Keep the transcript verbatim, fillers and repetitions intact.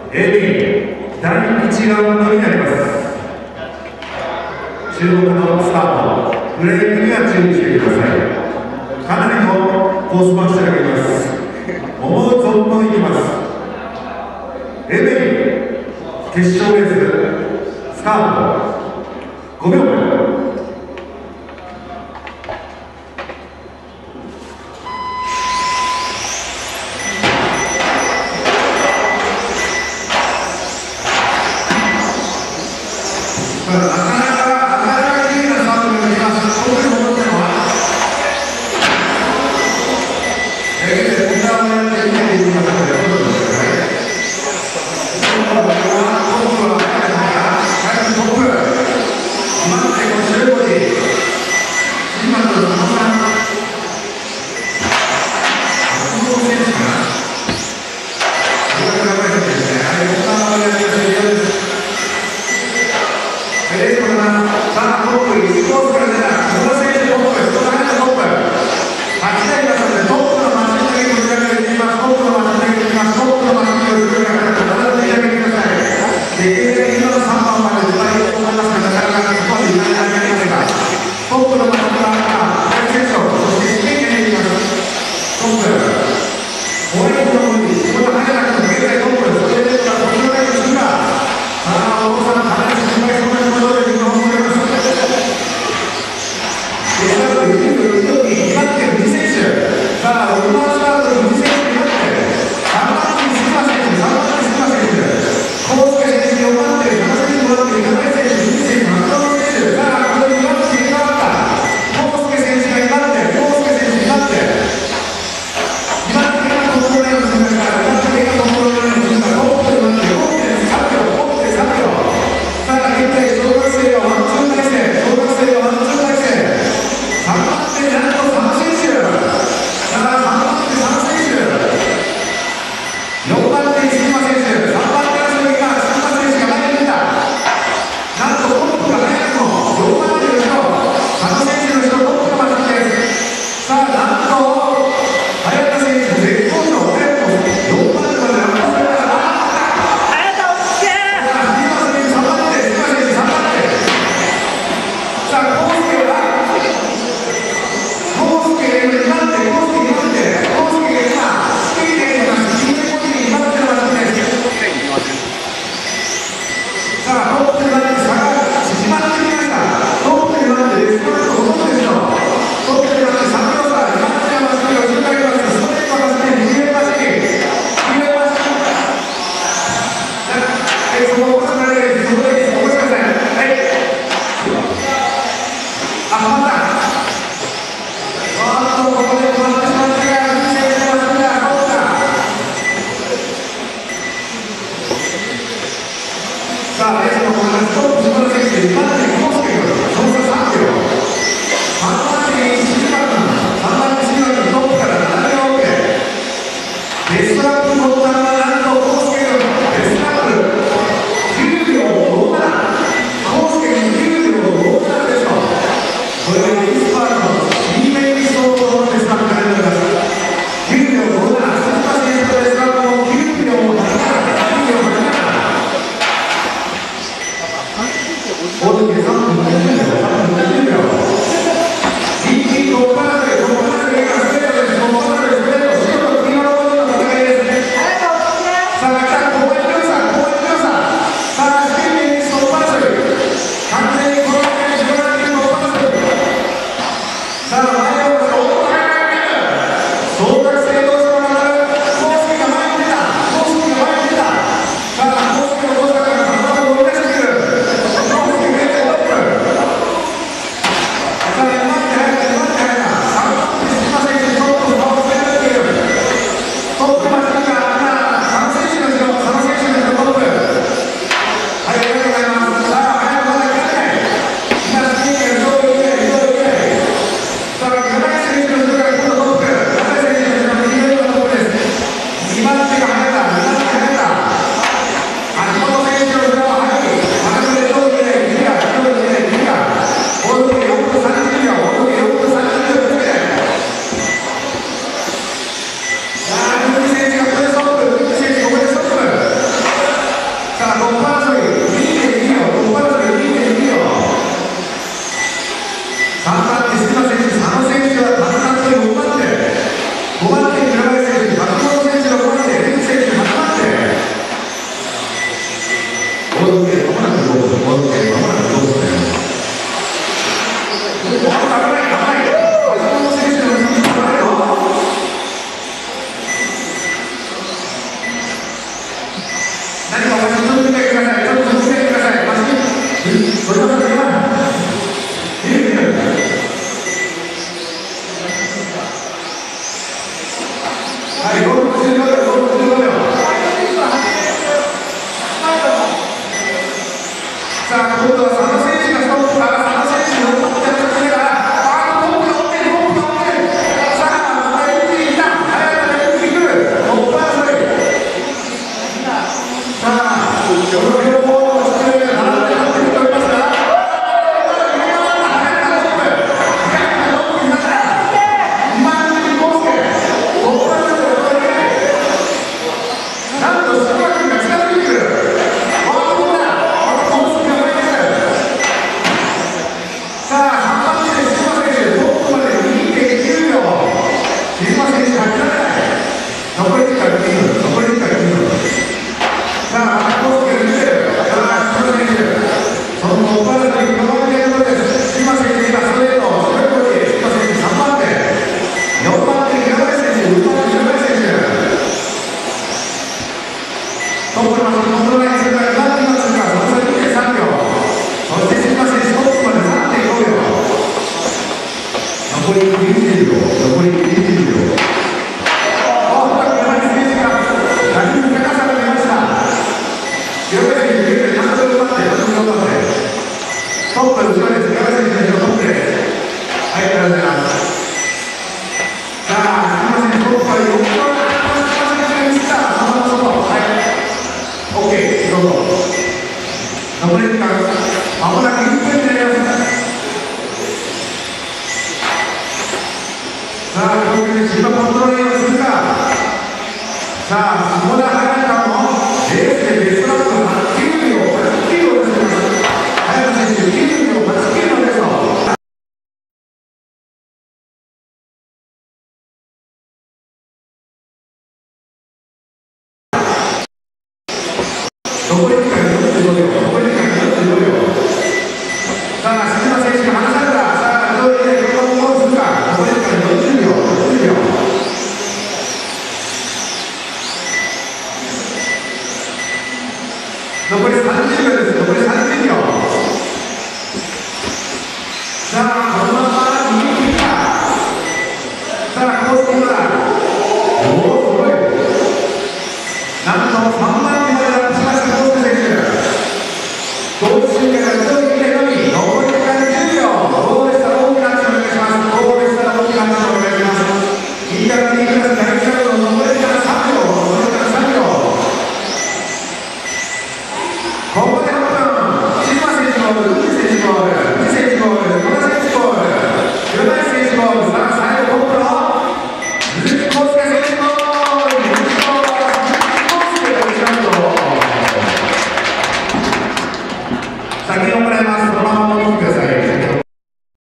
エービー だいいちラウンドになります。注目のスタート、ブレイクには注意してください。かなりのコースマッシュがいます。思う存分いきます。エービー 決勝レーススタート。ごびょうめ。なかなか、なかなかいいなスタートができます。ここに戻ってるのは、えー、みんなをやって見ていきますので、どうぞですね。トップは、早くトップ。にばんてごじゅうごじ。新松の佐野さん。松本選手かな。これが頑張りですね。はい、こんなのをやってくれてるようです。 何かお待ちになってください。ちょっと見てください。待ちそれはそれは見る見るはい、ろくじゅうごびょう、ろくじゅうごびょう。さあ、今度は佐野選手がストップから佐野選手のトップで走りながら、あー、トップが追ってる、トップが追ってる。さあ、また一気に来た。早くから一気に来る。トップ争い。さあ、この両方の出塁が並んで立ってきておりますが、 いい